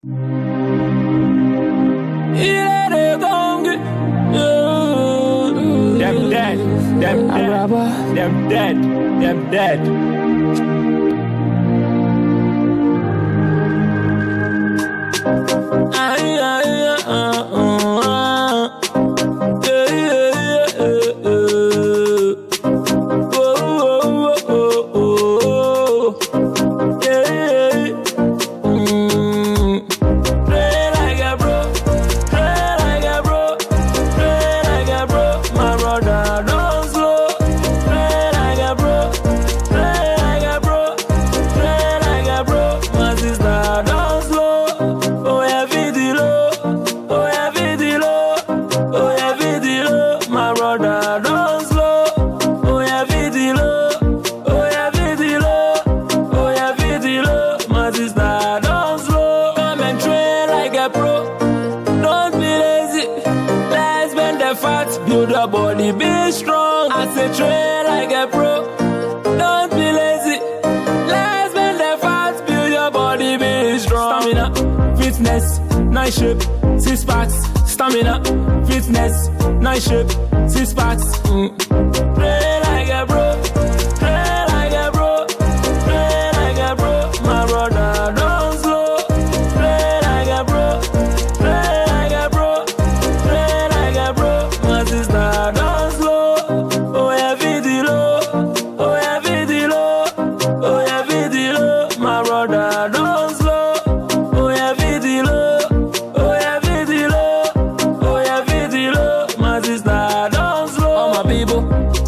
Them dead. Them dead. Them dead. Build your body, be strong. I say train like a pro. Don't be lazy. Let's bend the fat. Build your body, be strong. Stamina, fitness, nice shape, 6 packs. Stamina, fitness, nice shape, 6 packs. Train like a pro. Train like a pro. Train like a pro. My brother, don't slow. Train like a pro. Train like a pro. Train like a pro. My sister, don't slow. Oh yeah, video. Oh yeah, video. Oh yeah, video. My brother, don't slow. Oh yeah, video. Oh yeah, video. Oh yeah, video. My sister, don't slow. All my people,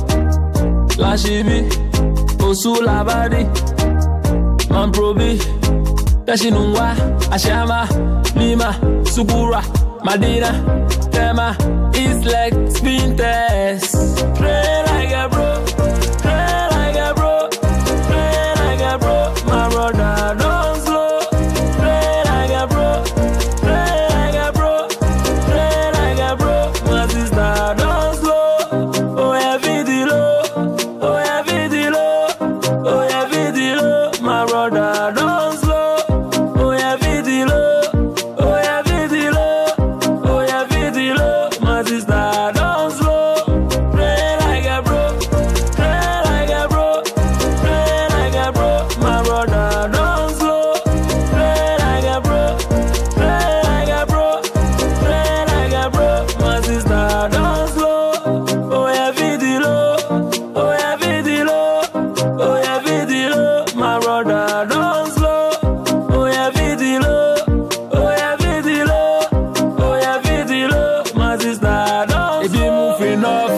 Lashibi, Osula Badi, Man Probi, NUNGUA, Ashama, Lima, Sugura, Madina, Tema, East Leg, Spin Test. Train like a bro, train like a bro, train like a bro. My brother, don't slow. Train like a bro, train like a bro, train like a bro. My sister, don't slow. Oh yeah, video. Oh yeah, video. Oh yeah, video. My brother, don't slow. Oh yeah, video. Oh yeah, video. Oh yeah, video. My sister, don't slow. Pray like a bro. Pray like a bro. Pray like a bro. My brother, don't slow. Pray like a bro. Pray like a bro. Pray like a bro. My sister, don't slow. Oh yeah, video. Oh yeah, video. Oh yeah, video. My brother, don't slow. Oh yeah, video. Oh yeah, video. Oh yeah, video. My sister, don't if you moving up,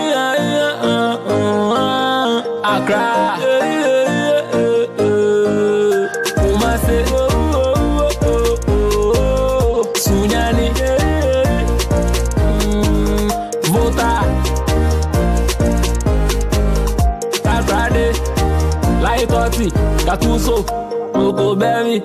ACCRA. Kumase, Sunyani, Vota, Takrade, Laitoti, Katuso, Moko Berry.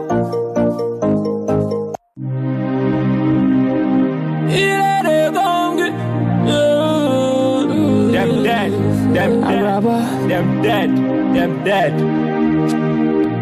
Them dead. Them dead. Them dead.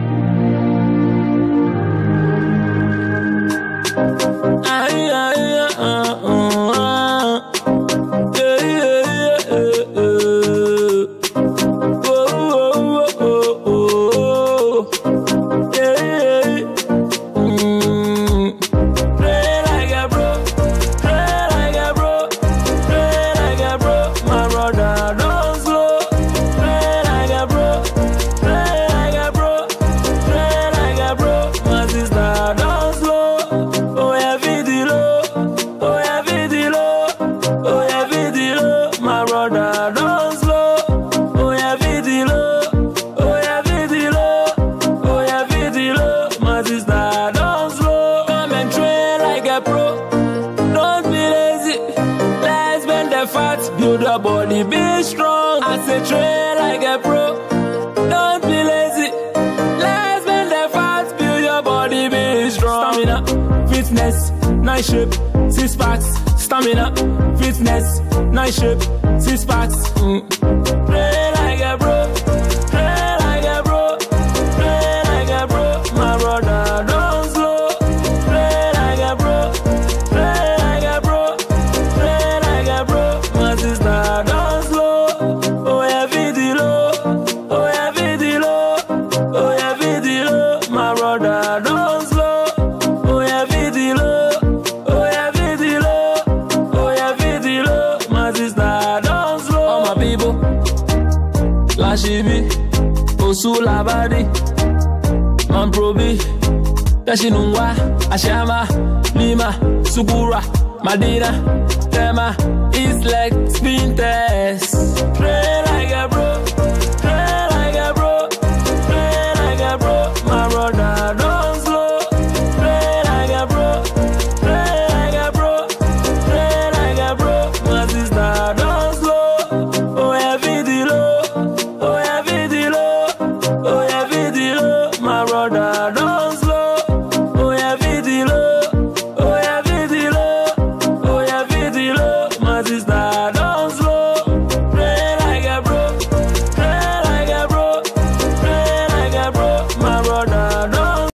Build your body, be strong. I say train like a pro. Don't be lazy. Let's bend the fat. Build your body, be strong. Stamina, fitness, nice shape, 6 packs. Stamina, fitness, nice shape, 6 packs. Train like a bro. Train like a bro. Train like a bro. My brother, don't slow. Labadi, Mamprobi, NUNGUA, Ashama, Lima, Sugura, Madina, Tema, East Lake, Spin Test.